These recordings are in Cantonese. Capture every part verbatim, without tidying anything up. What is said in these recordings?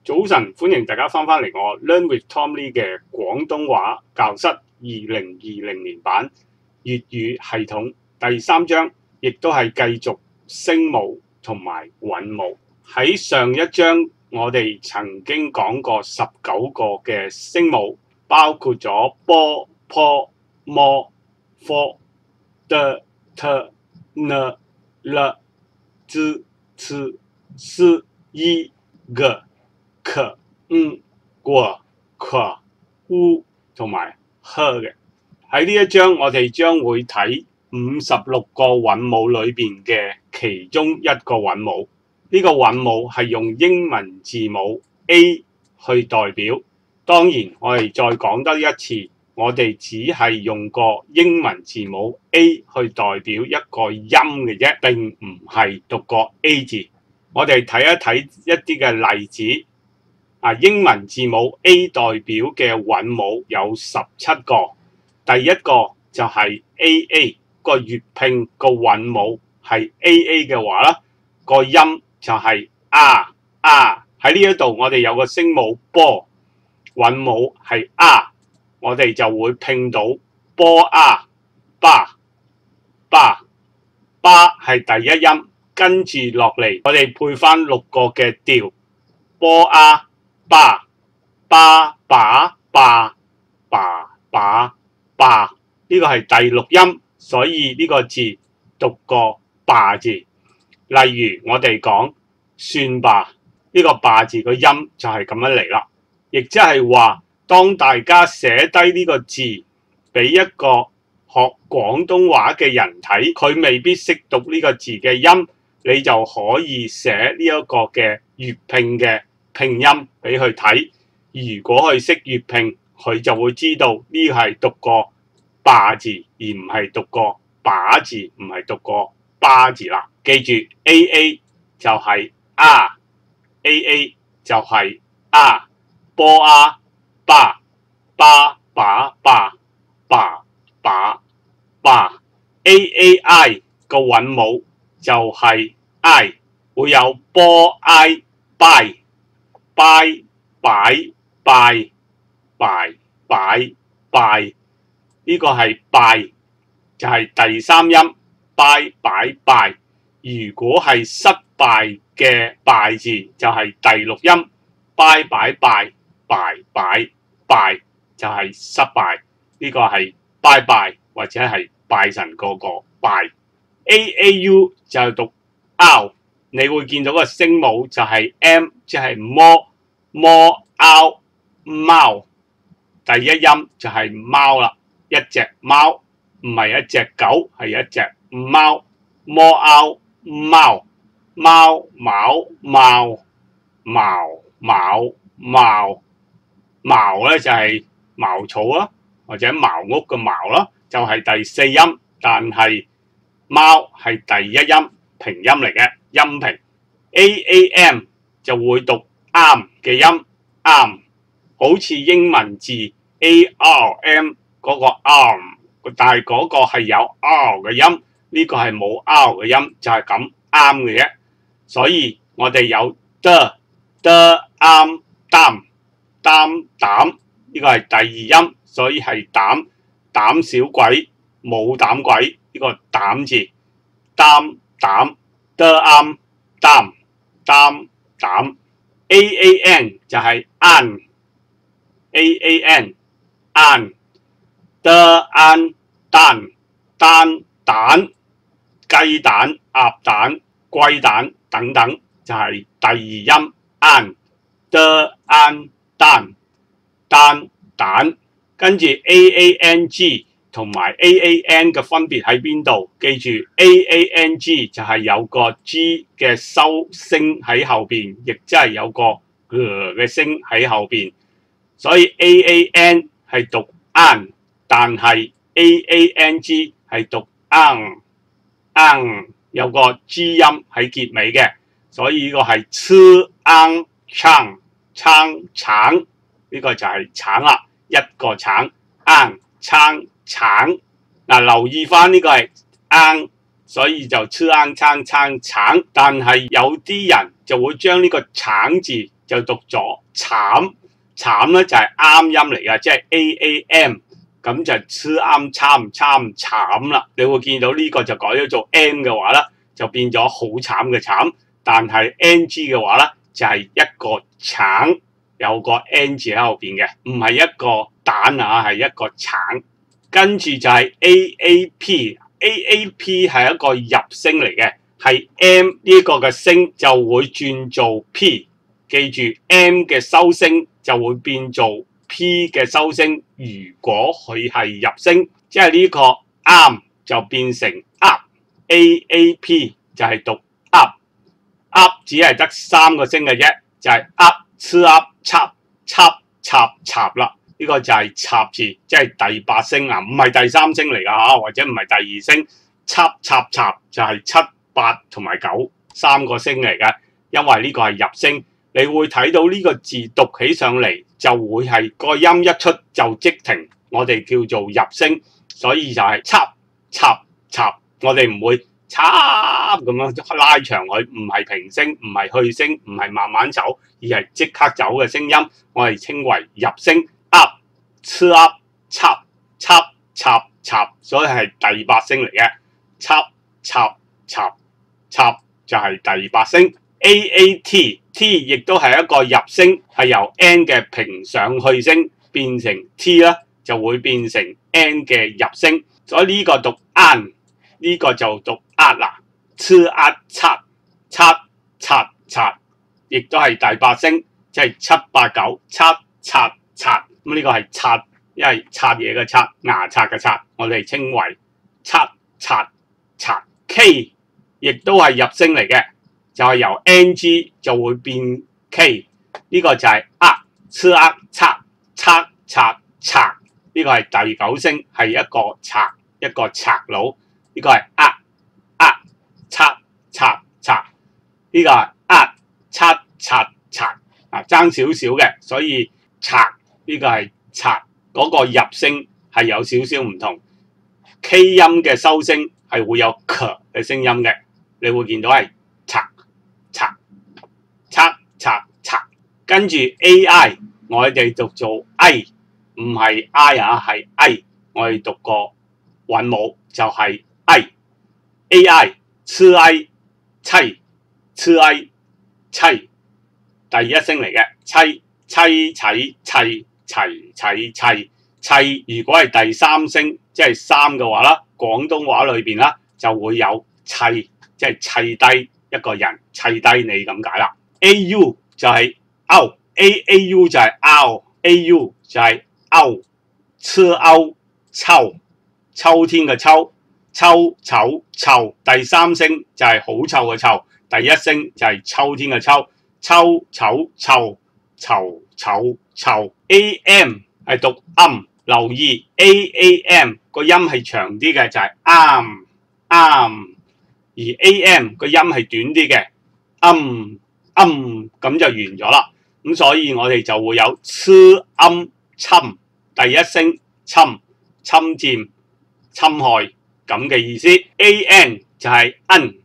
早晨，歡迎大家翻返嚟我 Learn with Tom Lee 嘅廣東話教室二零二零年版粵語系統第三章，亦都係繼續聲母同埋韻母。喺上一章我哋曾經講過十九個嘅聲母，包括咗波、坡、摩、科、的、特、呢、了、之、次、是、一、個、可、嗯、過、括、烏同埋呵嘅。喺呢一章我哋將會睇五十六個韻母裏邊嘅其中一個韻母。呢個韻母係用英文字母 A 去代表。當然我哋再講多一次，我哋只係用個英文字母 A 去代表一個音嘅啫，並唔係讀個 A 字。我哋睇一睇一啲嘅例子。啊，英文字母 A 代表嘅韻母有十七個。第一個就係 A A， 個粵拼個韻母係 A A 嘅話啦，個音就係啊啊。喺呢一度我哋有個聲母波，韻母係啊，我哋就會拼到波啊巴巴巴係第一音，跟住落嚟我哋配翻六個嘅調，波啊巴巴把巴爸把巴，呢個係第六音，所以呢個字讀個霸字。例如我哋講算吧，呢個霸字個音就係咁樣嚟啦。亦即係話，當大家寫低呢個字俾一個學廣東話嘅人睇，佢未必識讀呢個字嘅音，你就可以寫呢一個嘅粵拼嘅拼音俾佢睇。如果佢識粵拼，佢就會知道呢係讀個霸字，而唔係讀個把字，唔係讀個巴字啦。記住 A A 就係啊 ，A A 就係啊，波啊巴巴把巴巴把巴 A A I 個韻母就係 I， 會有波 I 拜拜擺拜拜擺拜，呢個係拜就係第三音，拜擺拜。如果係失敗嘅敗字就係第六音，拜擺拜拜擺拜就係失敗，呢個係拜拜或者係拜神嗰個拜。A A U 就係讀 R， 你會見到個聲母就係 M， 即係摩摩 R 貓，第一音就係貓啦，一隻貓，唔係一隻狗，係一隻貓。摩 R 貓，貓貓貓茅茅茅茅咧就係茅草啦，或者茅屋嘅茅啦，就係第四音。但係貓係第一音，平音嚟嘅，音平。A A M 就會讀啱嘅音，啱，好似英文字 A R M 嗰個 arm， 但係嗰個係有 R 嘅音，呢個係冇 R 嘅音，就係咁啱嘅啫。所以我哋有的的啱擔擔膽，呢個係第二音，所以係膽膽小鬼冇膽鬼，呢個膽字擔膽的啱擔擔膽。A A N 就係 an A A N an 的 an 蛋蛋蛋雞蛋鴨蛋龜蛋等等，就係第二音 an 的 an 蛋蛋蛋。跟住 A A N G 同埋 A A N 嘅分別喺邊度？記住 A A N G 就係有個 G 嘅收聲喺後邊，亦即係有個嘅聲喺後邊，所以 A A N 係讀 an， 但係 A A N G 係讀 ang ang， 有個 G 音喺結尾嘅，所以呢個係 c ang chang chang 橙，呢個就係橙啦，一個橙 ang chang 橙。嗱，留意翻呢個係 ang， 所以就 c ang chang chang 橙，但係有啲人就會將呢個橙字就讀咗慘，慘咧就係啱音嚟嘅，即係 A A M， 咁就黐啱參參慘啦。你會見到呢個就改咗做 M 嘅話咧，就變咗好慘嘅慘，但係 N G 嘅話咧就係、是、一個橙有個 N 字喺後邊嘅，唔係一個蛋啊，係一個橙。跟住就係 A A P，A A P 係一個入聲嚟嘅，係 M 呢個嘅聲就會轉做 P， 記住 M 嘅收聲就會變做 P 嘅收聲。如果佢係入聲，即係呢個啱就變成 up，A A P 就係讀 up，up 只係得三個聲嘅啫，就係、是、up、吃 up、插、插、插、插啦。呢個就係插字，即係第八聲啊，唔係第三聲嚟㗎嚇，或者唔係第二聲。插插插就係七八同埋九三個聲嚟嘅，因為呢個係入聲。你會睇到呢個字讀起上嚟就會係個音一出就即停，我哋叫做入聲，所以就係插插插，我哋唔會插咁樣拉長佢，唔係平聲，唔係去聲，唔係慢慢走，而係即刻走嘅聲音，我哋稱為入聲。up、吃 up、插、插、插、插，所以係第八聲嚟嘅。插、插、插、插就係第八聲。A A T T 亦都係一個入聲，係由 N 嘅平上去聲變成 T 啦，就會變成 N 嘅入聲。所以呢個讀 an， 呢個就讀 at 啦。吃 at 插、插、插、插，亦都係第八聲，即係七八九插、插、插。咁呢個係刷，因為刷嘢嘅刷，牙刷嘅刷，我哋稱為刷刷刷。K 亦都係入聲嚟嘅，就係、是、由 N G 就會變 K， 呢個就係呃、吃呃、刷、刷、刷、刷，呢個係第九聲，係一個刷一個刷佬，呢、這個係呃、呃、刷、刷、刷，呢、這個係呃、刷、刷、刷，啊爭少少嘅，所以刷。呢個係刷，嗰、那個入聲係有少少唔同 ，K 音嘅收聲係會有 K 嘅聲音嘅，你會見到係刷刷刷刷刷，跟住 A I 我哋讀做 I， 唔係 I 啊，係 I， 我哋讀過韻母就係 I，A I 吃 I 妻吃 I 妻，第一聲嚟嘅妻妻妻妻。齊齊齊齊，如果係第三聲，即係三嘅話啦，廣東話裏邊啦就會有砌，即係砌低一個人，砌低你咁解啦。A U 就係 out，A A U 就係 out，A U 就係 out， 吃 out 秋，秋天嘅秋，秋丑臭，第三聲就係好臭嘅臭，第一聲就係秋天嘅秋，秋丑臭，臭丑臭。A M 係讀啱，留意 A A M 個音係長啲嘅就係啱啱，而 A M 個音係短啲嘅啱啱，咁就完咗啦。咁所以我哋就會有吃啱侵，第一聲侵侵佔侵害咁嘅意思。A N 就係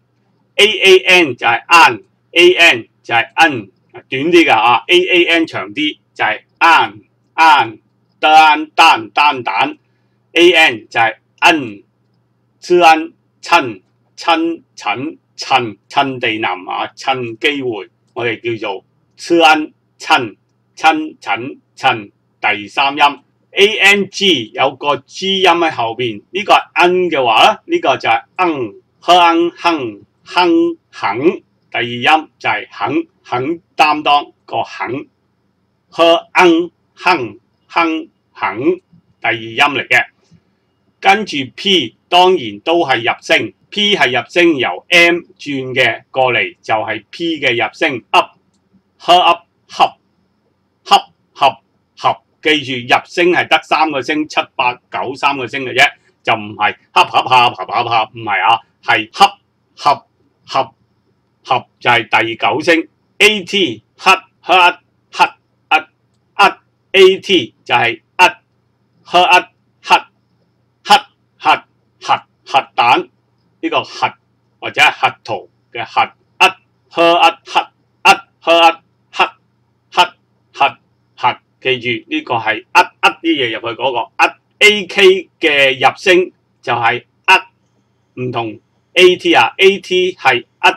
N，A A N 就係 An，A N 就係 N， 短啲嘅啊 ，A A N 長啲就係 An。安單單單蛋 ，A N 就係 N， 知安趁趁趁趁趁地南啊，趁機會，我哋叫做知安趁趁趁趁第三音 A N G 有個 G 音喺後邊，呢、這個係 N 嘅話咧，呢、這個就係嗯哼哼哼肯，第二音就係肯肯擔當個肯，呵嗯。哼哼肯，第二音嚟嘅，跟住 P 當然都係入聲 ，P 係入聲由 M 轉嘅過嚟就係、是、P 嘅入聲 up， 呵 up 合合合合，記住入聲係得三個聲，七八九三個聲嘅啫，就唔係合合合合合合，唔係啊，係合合合合就係第九聲 ，A T 黑黑黑。A T 就係呃核呃核核核核核彈，呢個核或者係核桃嘅核呃核呃核呃核呃核記住呢、這個係呃呃啲嘢入去嗰、那個呃 A K 嘅入聲就係呃，唔同 A T 啊 ，A T 係呃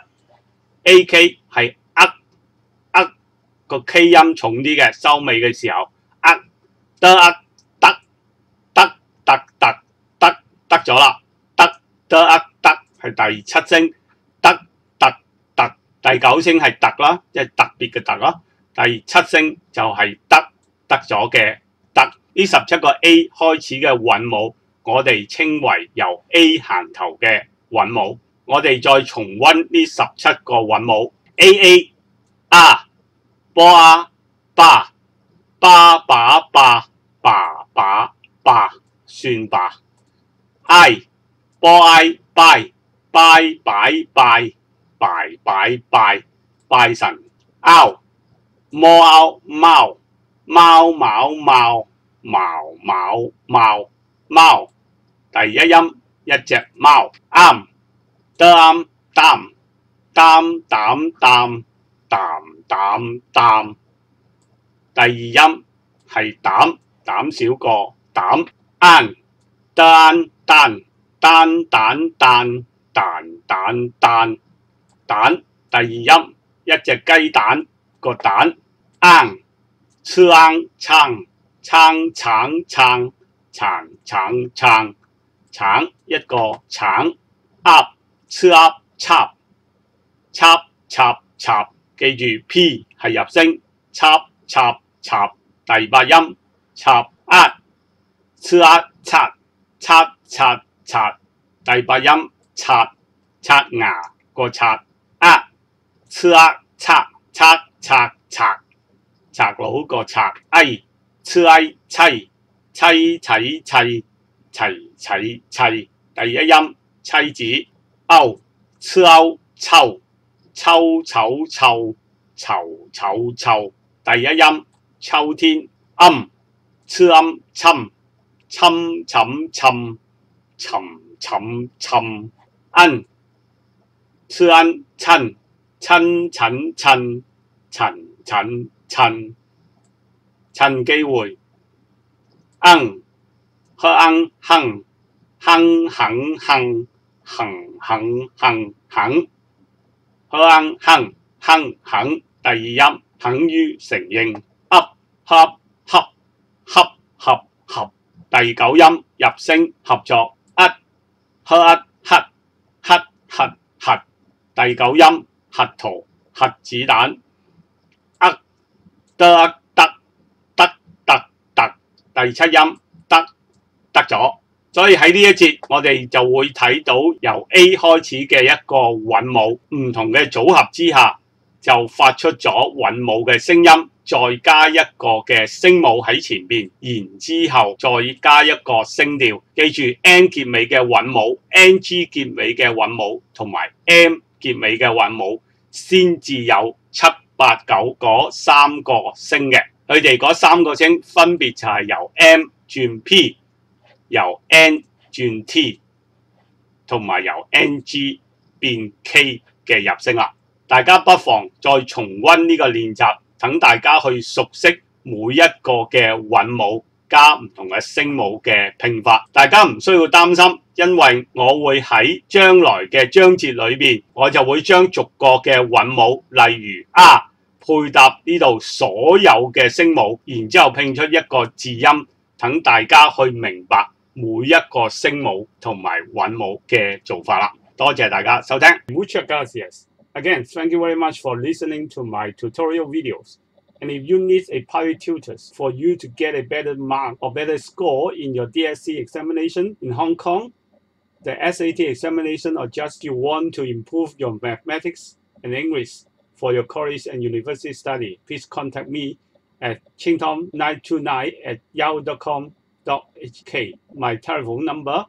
，A K 係呃呃個 K 音重啲嘅，收尾嘅時候呃得呃得得得得得得咗啦，得得呃得係第七聲，得得得第九聲係特啦，即係特別嘅特啦，第七聲就係得得咗嘅得。呢十七個 A 開始嘅韻母，我哋稱為由 A 行頭嘅韻母。我哋再重溫呢十七個韻母 ：A A 啊、波啊、巴、巴把巴、爸把巴，算吧。I 波 I 拜、拜擺拜、拜擺拜、拜神。Out 摸 out 貓、貓貓貓。毛毛貓貓，第一音一隻貓。啱得啱擔擔膽擔擔膽擔，第二音係膽膽少個膽。啱得啱單單蛋蛋蛋蛋蛋蛋，第二音一隻雞蛋個蛋。啱吃啱撐撐橙撐橙橙撐橙一個橙。鴨吃鴨插插插插，記住 P 係入聲，插插插第八音插。鴨吃鴨刷刷刷刷，第八音刷刷牙個刷。鴨吃鴨刷刷刷刷刷佬個刷。哎吃嗌砌砌砌砌砌砌砌，第一音妻子。歐吃歐臭抽丑臭臭丑臭，第一音秋天。暗吃暗侵侵侵侵侵侵侵，恩吃恩親親親親親親親，趁機會。嗯呵嗯哼哼肯哼哼肯哼肯，呵嗯哼哼肯，第二音肯於承認。噏恰恰恰合合，第九音入聲合作。呃呵呃黑黑核核，第九音核桃核子彈。呃得呃得得得得，第七音得得咗。所以喺呢一節我哋就會睇到由 A 開始嘅一個韻母，唔同嘅組合之下就發出咗韻母嘅聲音，再加一個嘅聲母喺前邊，然之後再加一個聲調。記住 N 結尾嘅韻母、N G 結尾嘅韻母同埋 M 結尾嘅韻母，先至有七八九嗰三個聲嘅。佢哋嗰三個聲分別就係由 M 轉 P， 由 N 轉 T， 同埋由 N G 變 K 嘅入聲啦。大家不妨再重溫呢個練習，等大家去熟悉每一個嘅韻母加唔同嘅聲母嘅拼法。大家唔需要擔心，因為我會喺將來嘅章節裏邊，我就會將逐個嘅韻母，例如啊配搭呢度所有嘅聲母，然之後拼出一個字音，等大家去明白每一個聲母同埋韻母嘅做法啦。多謝大家收聽。Muchas gracias. Again, thank you very much for listening to my tutorial videos. And if you need a private tutor for you to get a better mark or better score in your D S C examination in Hong Kong, the S A T examination, or just you want to improve your mathematics and English for your college and university study, please contact me at chingtom nine two nine at yahoo dot com dot h k. My telephone number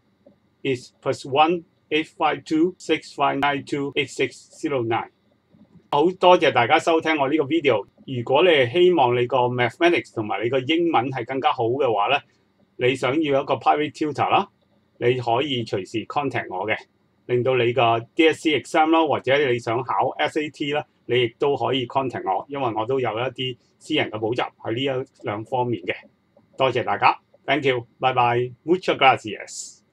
is plus one eight five two six five nine two eight six zero nine。好多謝大家收聽我呢個 video。如果你係希望你個 mathematics 同埋你個英文係更加好嘅話咧，你想要一個 private tutor 啦，你可以隨時 contact 我嘅。 令到你個 D S C exam 啦，或者你想考 S A T 啦，你亦都可以 contact 我，因為我都有一啲私人嘅補習喺呢一兩方面嘅。多謝大家 ，thank you，拜拜 ，muchas gracias。